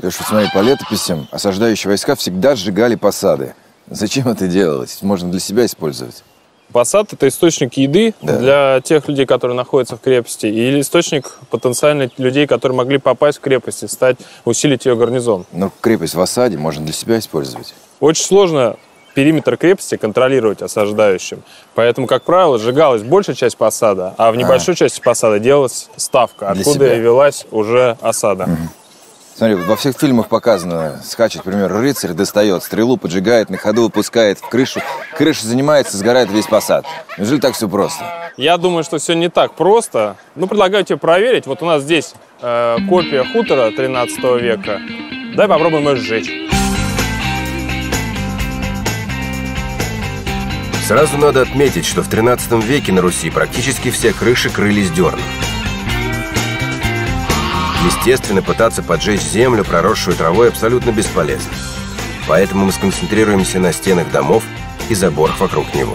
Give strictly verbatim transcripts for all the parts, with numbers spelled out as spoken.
Леша, вот смотри, по летописям осаждающие войска всегда сжигали посады. Зачем это делалось? Можно для себя использовать. Посад – это источник еды, да, для тех людей, которые находятся в крепости, или источник потенциально людей, которые могли попасть в крепость и стать, усилить ее гарнизон. Но крепость в осаде можно для себя использовать. Очень сложно периметр крепости контролировать осаждающим. Поэтому, как правило, сжигалась большая часть посада, а в небольшой а. части посада делалась ставка, для откуда себя. И велась уже осада. Угу. Смотри, во всех фильмах показано, скачет, например, рыцарь, достает стрелу, поджигает, на ходу выпускает в крышу. Крыша занимается, сгорает весь посад. Неужели так все просто? Я думаю, что все не так просто. Ну, предлагаю тебе проверить. Вот у нас здесь э, копия хутора тринадцатого века. Давай попробуем ее сжечь. Сразу надо отметить, что в тринадцатом веке на Руси практически все крыши крылись дерном. Естественно, пытаться поджечь землю, проросшую травой, абсолютно бесполезно. Поэтому мы сконцентрируемся на стенах домов и заборах вокруг него.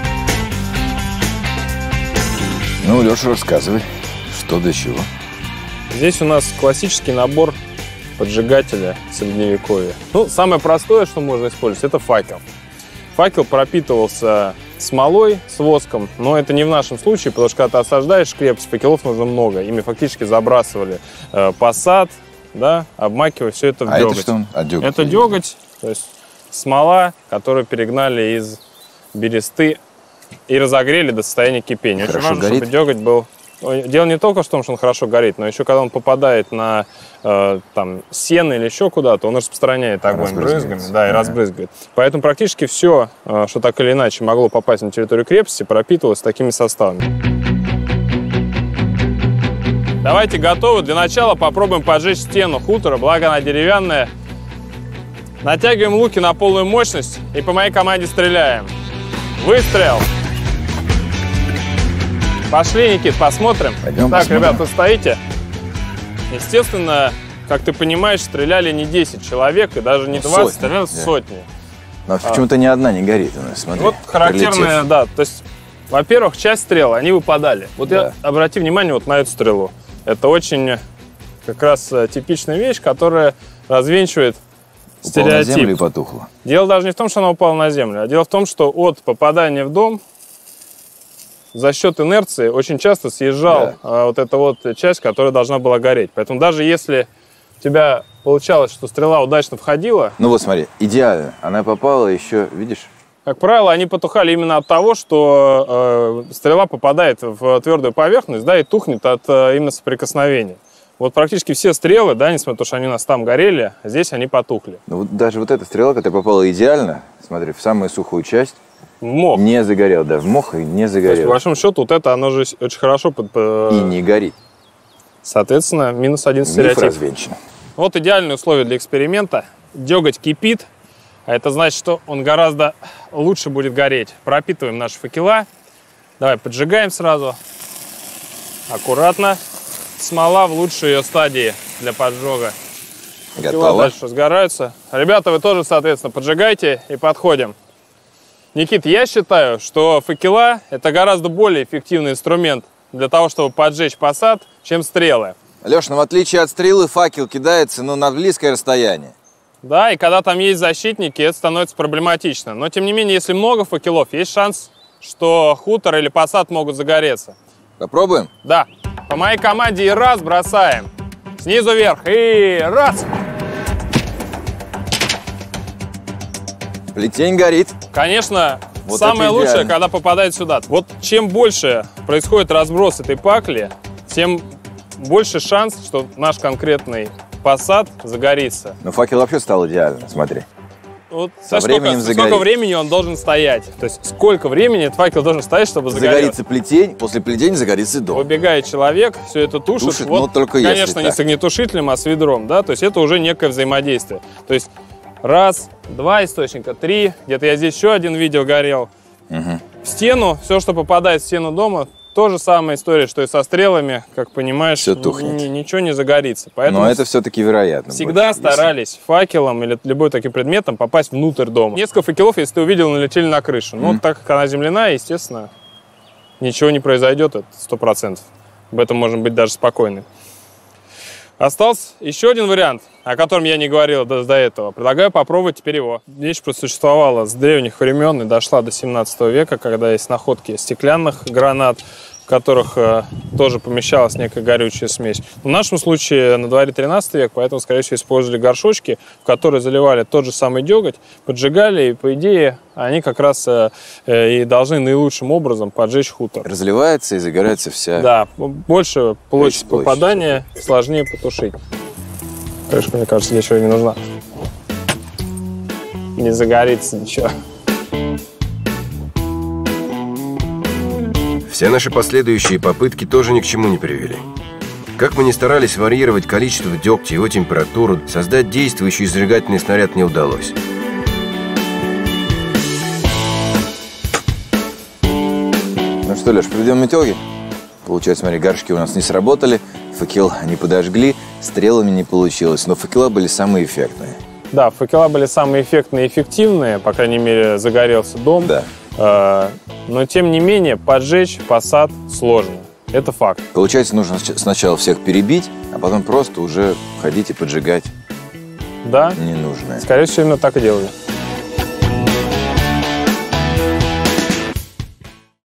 Ну, Леша, рассказывай, что до чего. Здесь у нас классический набор поджигателя средневековья. Ну, самое простое, что можно использовать, это факел. Факел пропитывался смолой с воском, но это не в нашем случае, потому что когда ты осаждаешь крепость, факелов нужно много. Ими фактически забрасывали э, посад, да, обмакивая все это в а деготь. Это что он? А деготь? Это деготь, то есть смола, которую перегнали из бересты и разогрели до состояния кипения. Очень важно, горит? Чтобы деготь был... Дело не только в том, что он хорошо горит, но еще когда он попадает на э, там, сено или еще куда-то, он распространяет огонь брызгами, да, и ага. разбрызгивает. Поэтому практически все, э, что так или иначе могло попасть на территорию крепости, пропитывалось такими составами. Давайте готовы. Для начала попробуем поджечь стену хутора, благо она деревянная. Натягиваем луки на полную мощность и по моей команде стреляем. Выстрел! Пошли, Никит, посмотрим. Пойдем так, посмотрим. ребята, стоите. Естественно, как ты понимаешь, стреляли не десять человек и даже не двадцать, стреляли да. сотни. Но а. почему-то ни одна не горит у нас, смотри. Вот характерная, да, то есть, во-первых, часть стрел, они выпадали. Вот да. я обрати внимание вот на эту стрелу. Это очень как раз типичная вещь, которая развенчивает упала стереотип. На землю и потухла. Дело даже не в том, что она упала на землю, а дело в том, что от попадания в дом за счет инерции очень часто съезжал да. а, вот эта вот часть, которая должна была гореть. Поэтому даже если у тебя получалось, что стрела удачно входила... Ну вот смотри, идеально. Она попала еще, видишь? Как правило, они потухали именно от того, что э, стрела попадает в твердую поверхность, да, и тухнет от э, именно соприкосновения. Вот практически все стрелы, да, несмотря на то, что они у нас там горели, здесь они потухли. Ну вот даже вот эта стрела, которая попала идеально, смотри, в самую сухую часть, мох. Не загорел, да, в мох и не загорел. То есть, по большому счету, вот это, оно же очень хорошо... Под... И не горит. Соответственно, минус один стереотип. Миф развенчан. Вот идеальные условия для эксперимента. Деготь кипит, а это значит, что он гораздо лучше будет гореть. Пропитываем наши факела. Давай, поджигаем сразу. Аккуратно. Смола в лучшей ее стадии для поджога. Факела дальше сгораются. Ребята, вы тоже, соответственно, поджигайте и подходим. Никит, я считаю, что факела – это гораздо более эффективный инструмент для того, чтобы поджечь посад, чем стрелы. Леш, ну в отличие от стрелы, факел кидается ну, на близкое расстояние. Да, и когда там есть защитники, это становится проблематично. Но, тем не менее, если много факелов, есть шанс, что хутор или посад могут загореться. Попробуем? Да. По моей команде и раз бросаем. Снизу вверх. И раз. Плетень горит. Конечно, вот самое лучшее, когда попадает сюда. Вот чем больше происходит разброс этой пакли, тем больше шанс, что наш конкретный посад загорится. Но факел вообще стал идеально, смотри. Вот со временем сколько, сколько времени он должен стоять? То есть сколько времени этот факел должен стоять, чтобы загореться? Загорится плетень, после плетения загорится дом. Убегает человек, все это тушит. Тушит, вот, но только конечно, если не так. с огнетушителем, а с ведром, да, то есть это уже некое взаимодействие. То есть раз, два источника, три, где-то я здесь еще один видел горел. Угу. В стену, все, что попадает в стену дома, то же самая история, что и со стрелами, как понимаешь, все тухнет. Ничего не загорится. Поэтому но это все-таки вероятно. Всегда больше, старались если... факелом или любой таким предметом попасть внутрь дома. Несколько факелов, если ты увидел, налетели на крышу. Ну, mm. так как она земляная, естественно, ничего не произойдет, это сто процентов. Об этом можно быть даже спокойны. Остался еще один вариант. о котором я не говорил до, до этого. Предлагаю попробовать теперь его. Вещь просуществовала с древних времен и дошла до семнадцатого века, когда есть находки стеклянных гранат, в которых э, тоже помещалась некая горючая смесь. В нашем случае на дворе тринадцатый век, поэтому, скорее всего, использовали горшочки, в которые заливали тот же самый деготь, поджигали, и, по идее, они как раз э, э, и должны наилучшим образом поджечь хутор. Разливается и загорается вся... Да, больше площадь площадь. попадания, сложнее потушить. Крышка, мне кажется, здесь еще не нужна. Не загорится ничего. Все наши последующие попытки тоже ни к чему не привели. Как мы ни старались варьировать количество дегтя и его температуру, создать действующий зажигательный снаряд не удалось. Ну что, Леш, приведем итоги. Получается, смотри, горшки у нас не сработали, факел не подожгли, стрелами не получилось, но факела были самые эффектные. Да, факела были самые эффектные и эффективные, по крайней мере, загорелся дом. Да. Э, но, тем не менее, поджечь посад сложно. Это факт. Получается, нужно сначала всех перебить, а потом просто уже ходить и поджигать Да, ненужное. скорее всего, именно так и делали.